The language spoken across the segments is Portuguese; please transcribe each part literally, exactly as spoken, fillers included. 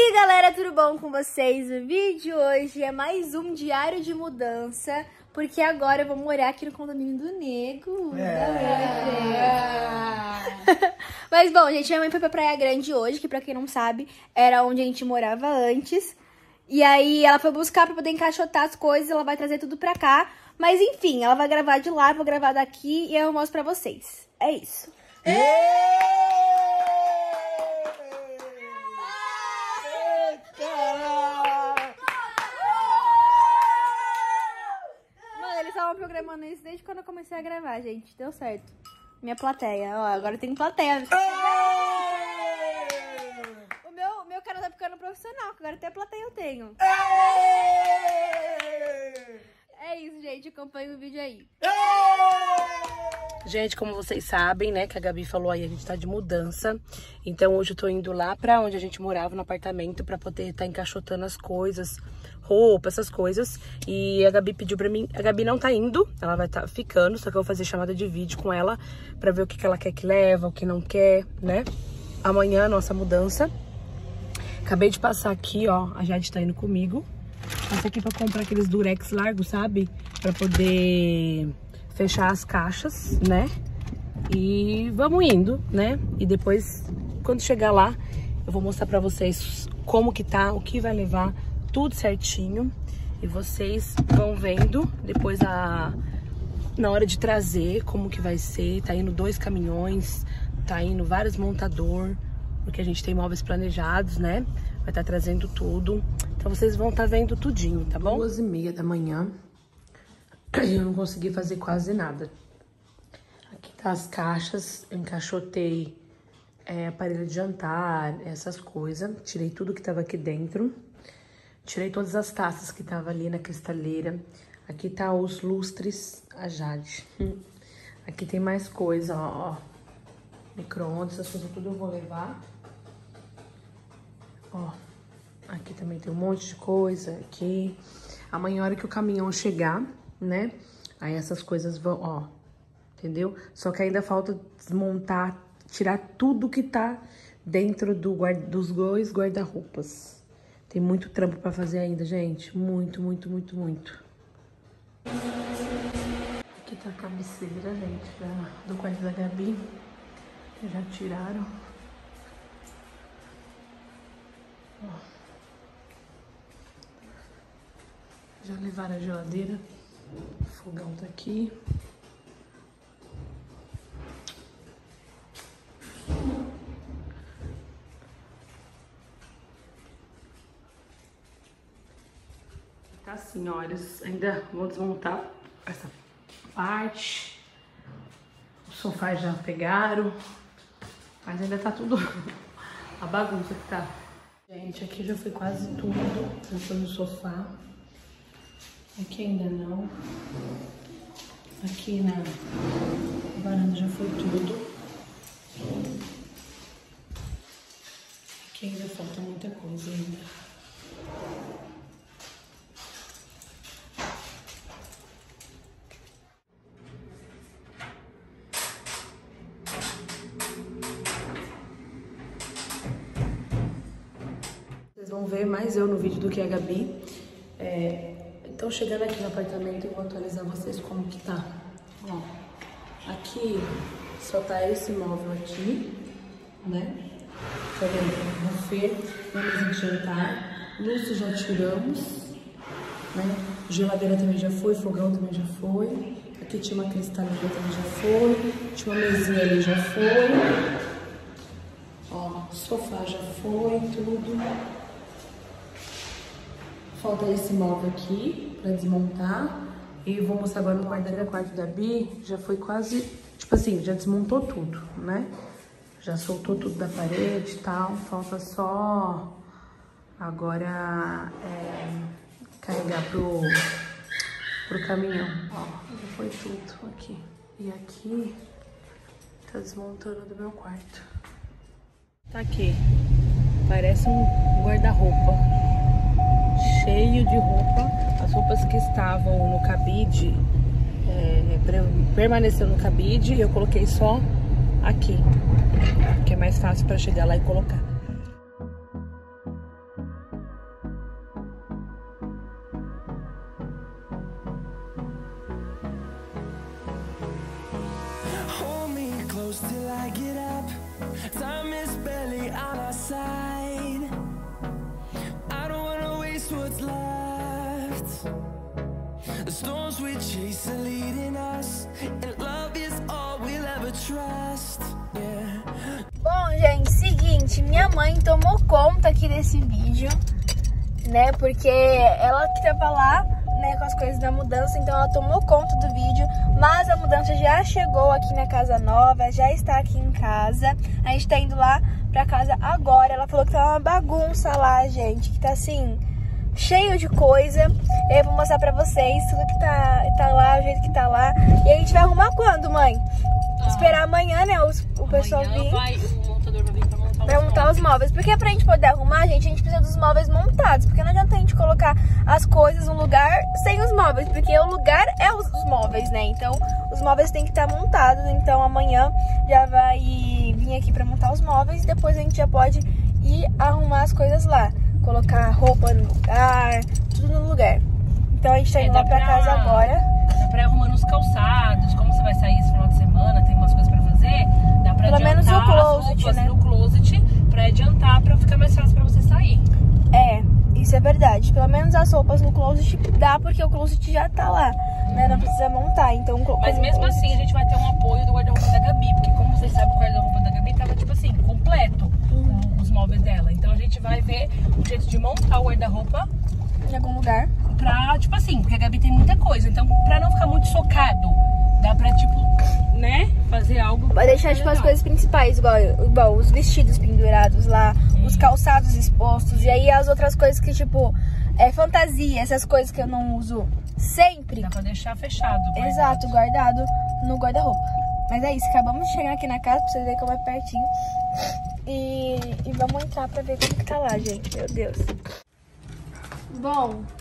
aí galera, tudo bom com vocês? O vídeo de hoje é mais um diário de mudança, porque agora eu vou morar aqui no condomínio do Nego. É. Mas bom, gente, minha mãe foi pra Praia Grande hoje, que pra quem não sabe, era onde a gente morava antes. E aí ela foi buscar pra poder encaixotar as coisas, ela vai trazer tudo pra cá. Mas enfim, ela vai gravar de lá, eu vou gravar daqui e eu mostro pra vocês. É isso. Estavam programando isso desde quando eu comecei a gravar, gente. Deu certo. Minha plateia. Ó, agora tem plateia. O meu, meu canal tá ficando profissional, agora até plateia eu tenho. É isso, gente. Acompanha o vídeo aí. Gente, como vocês sabem, né, que a Gabi falou aí, a gente tá de mudança. Então hoje eu tô indo lá pra onde a gente morava, no apartamento, pra poder tá encaixotando as coisas, roupa, essas coisas. E a Gabi pediu pra mim, a Gabi não tá indo, ela vai tá ficando, só que eu vou fazer chamada de vídeo com ela pra ver o que, que ela quer que leva, o que não quer, né? Amanhã, nossa mudança. Acabei de passar aqui, ó, a Jade tá indo comigo. Passei aqui pra comprar aqueles durex largos, sabe? Pra poder fechar as caixas, né? E vamos indo, né? E depois, quando chegar lá, eu vou mostrar pra vocês como que tá, o que vai levar, tudo certinho. E vocês vão vendo depois a... na hora de trazer, como que vai ser. Tá indo dois caminhões, tá indo vários montador, porque a gente tem móveis planejados, né? Vai estar trazendo tudo. Então vocês vão estar vendo tudinho, tá bom? Duas e meia da manhã. Eu não consegui fazer quase nada. Aqui tá as caixas, eu encaixotei é, aparelho de jantar, essas coisas. Tirei tudo que tava aqui dentro. Tirei todas as taças que tava ali na cristaleira. Aqui tá os lustres, a Jade. Aqui tem mais coisa, ó. ó. Micro-ondas, essas coisas tudo eu vou levar. Ó, aqui também tem um monte de coisa aqui. Amanhã, a hora que o caminhão chegar, né? Aí essas coisas vão, ó, entendeu? Só que ainda falta desmontar, tirar tudo que tá dentro do guarda, dos dois guarda-roupas. Tem muito trampo pra fazer ainda, gente. Muito, muito, muito, muito. Aqui tá a cabeceira, gente, da, do quarto da Gabi. Já tiraram. Ó. Já levaram a geladeira. O fogão tá aqui. Tá assim, ó. Eles ainda vão desmontar essa parte. O sofá já pegaram. Mas ainda tá tudo a bagunça que tá. Gente, aqui já foi quase tudo. Já foi no sofá. Aqui ainda não. Aqui na varanda já foi tudo. Aqui ainda falta muita coisa ainda. Vocês vão ver mais eu no vídeo do que a Gabi. É... Então, chegando aqui no apartamento, eu vou atualizar vocês como que tá. Ó, aqui só tá esse móvel aqui, né? Tá vendo? Buffet, mesa de jantar, luz já tiramos, né? Geladeira também já foi, fogão também já foi. Aqui tinha uma cristaleira também já foi. Tinha uma mesinha ali, já foi. Ó, sofá já foi, tudo. Falta esse móvel aqui pra desmontar. E vou mostrar agora no quarto da quarto da Bi. Já foi quase, tipo assim, já desmontou tudo, né? Já soltou tudo da parede e tal. Falta só agora é, carregar pro, pro caminhão. Ó, já foi tudo aqui. E aqui tá desmontando do meu quarto. Tá aqui. Parece um guarda-roupa. Cheio de roupa, as roupas que estavam no cabide é, permaneceu no cabide e eu coloquei só aqui, que é mais fácil para chegar lá e colocar. close till I get up. Time is barely on our side. I don't wanna waste what's left. The storms we chase are leading us, and love is all we'll ever trust. Yeah. Bom, gente, seguinte, minha mãe tomou conta aqui desse vídeo, né? Porque ela que tava lá, né, com as coisas da mudança, então ela tomou conta do vídeo. Mas a mudança já chegou aqui na casa nova, já está aqui em casa. A gente tá indo lá pra casa agora. Ela falou que tá uma bagunça lá, gente, que tá assim, cheio de coisa. Eu vou mostrar pra vocês tudo que tá, tá lá, o jeito que tá lá. E a gente vai arrumar quando, mãe? Ah, esperar amanhã, né, os, o pessoal vir. Vai, o montador vai vir pra montar, pra os, montar móveis. os móveis. Porque pra gente poder arrumar, gente, a gente precisa dos móveis montados. Porque não adianta a gente colocar as coisas no lugar sem os móveis. Porque o lugar é os, os móveis, né? Então, os móveis têm que estar montados. Então, amanhã já vai vir aqui pra montar os móveis. Depois a gente já pode ir arrumar as coisas lá. Colocar roupa no lugar, tudo no lugar. Então, a gente tá indo é, lá pra, pra casa agora. Dá pra ir arrumando os calçados. Como você vai sair esse final de semana, tem umas coisas pra fazer. Dá pra Pelo menos no closet, né? No closet, pra adiantar, pra ficar mais fácil pra você sair. É, isso é verdade. Pelo menos as roupas no closet dá, porque o closet já tá lá, né? Não precisa montar, então... Mas mesmo assim, a gente vai ter um apoio do guarda-roupa da Gabi, porque como vocês sabem, o guarda-roupa da Gabi tava, tipo assim, completo, uhum, com os móveis dela. Então a gente vai ver o jeito de montar o guarda-roupa em algum lugar. Pra, tipo assim, porque a Gabi tem muita coisa, então pra não ficar muito socado, dá pra, tipo, né, fazer algo... Vai deixar, tipo, legal. As coisas principais, igual, igual os vestidos pendurados lá, hum. os calçados expostos, e aí as outras coisas que, tipo, é fantasia, essas coisas que eu não uso sempre. Dá pra deixar fechado. Guardado. Exato, guardado no guarda-roupa. Mas é isso, acabamos de chegar aqui na casa, pra vocês verem como é pertinho. E, e vamos entrar pra ver como que tá lá, gente, meu Deus. Bom...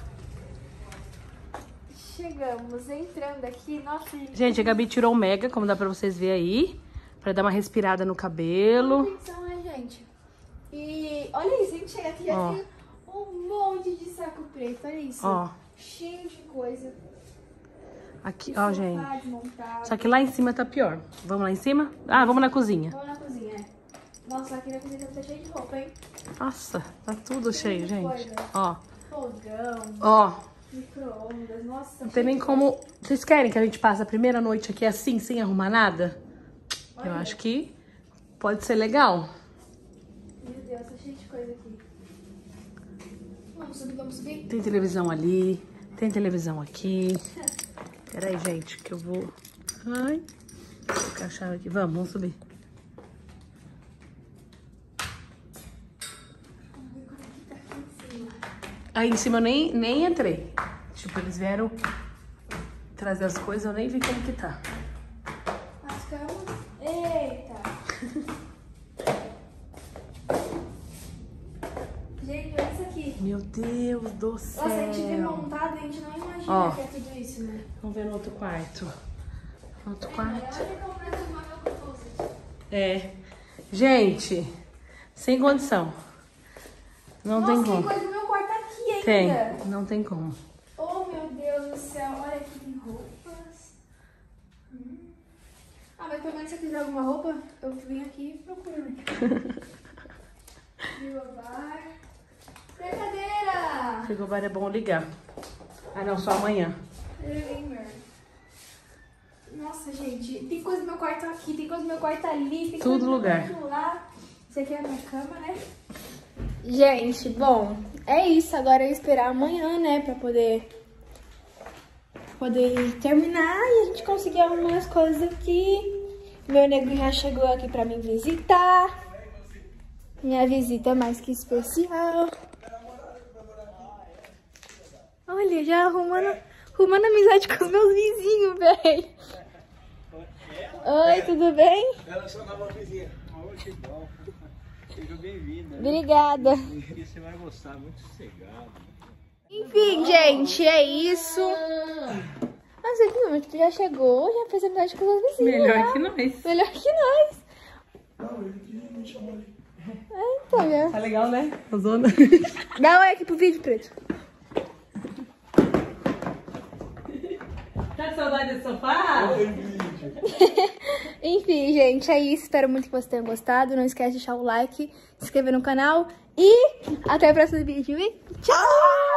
Chegamos, entrando aqui, nossa... Gente, gente, a Gabi tirou o mega, como dá pra vocês verem aí, pra dar uma respirada no cabelo. Atenção, né, gente? E olha isso, a gente chega aqui já tem um monte de saco preto, olha isso. Ó. Cheio de coisa. Aqui, ó, gente. Só que lá em cima tá pior. Vamos lá em cima? Ah, vamos na cozinha. Vamos na cozinha, é. Nossa, aqui na cozinha tá cheio de roupa, hein? Nossa, tá tudo cheio, gente. Coisa. Ó. Fogão. Ó. Micro-ondas, nossa. Não tem nem como... Vocês querem que a gente passe a primeira noite aqui assim, sem arrumar nada? Olha. Eu acho que pode ser legal. Meu Deus, tá cheio de coisa aqui. Vamos subir, vamos subir? Tem televisão ali, tem televisão aqui. Peraí, gente, que eu vou... Ai, vou colocar a chave aqui. Vamos, vamos subir. Aí em cima eu nem, nem entrei. Tipo, eles vieram trazer as coisas, eu nem vi como que tá. As camas... Eita! Gente, olha isso aqui. Meu Deus do céu. Nossa, a gente vê montado e a gente não imagina Ó, que é tudo isso, né? Vamos ver no outro quarto. No outro é, quarto. É, é. Gente, sem condição. Não Nossa, tem como. Tem coisa no meu quarto aqui ainda. Tem, não tem como. Oh, meu Deus do céu. Olha aqui, tem roupas. Hum. Ah, mas pelo menos se eu quiser alguma roupa, eu vim aqui e procuro. Frigobar. Brincadeira! Frigobar é bom ligar. Ah, não, só amanhã. Gamer. Nossa, gente, tem coisa no meu quarto aqui, tem coisa no meu quarto ali, tem Tudo coisa lugar. no meu quarto lá. Isso aqui é a minha cama, né? Gente, bom, é isso. Agora eu esperar amanhã, né, pra poder, poder terminar e a gente conseguir arrumar as coisas aqui. Meu nego já chegou aqui pra me visitar. Minha visita mais que especial. Olha, já arrumando, arrumando amizade com os meus vizinhos, velho. Oi, tudo bem? Ela é sua nova vizinha. Oh, que bom. Seja bem-vinda. Obrigada. Você vai gostar, muito sossegado. Enfim, gente, é isso. Nossa, aqui tu já chegou, já fez amizade com os vizinhos. Melhor já. que nós. Melhor que nós. Não, ele que me chamou ali. É, então, já. Tá legal, né? A zona. Dá um oi aqui pro vídeo, Preto. Tá com saudade do sofá? Oi, vídeo. Enfim, gente, é isso. Espero muito que vocês tenham gostado. Não esquece de deixar o like, se inscrever no canal. E até o próximo vídeo. E tchau!